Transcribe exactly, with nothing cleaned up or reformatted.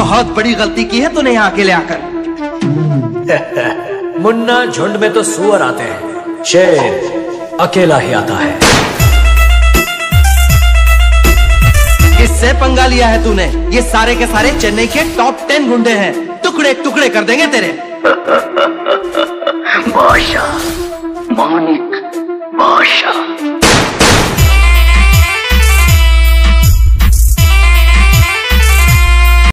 बहुत बड़ी गलती की है तूने यहाँ अकेले आकर। मुन्ना, झुंड में तो सुअर आते हैं, शेर अकेला ही आता है। किससे पंगा लिया है तूने? ये सारे के सारे चेन्नई के टॉप टेन गुंडे हैं, टुकड़े टुकड़े कर देंगे तेरे। बादशाह, मानिक बादशाह।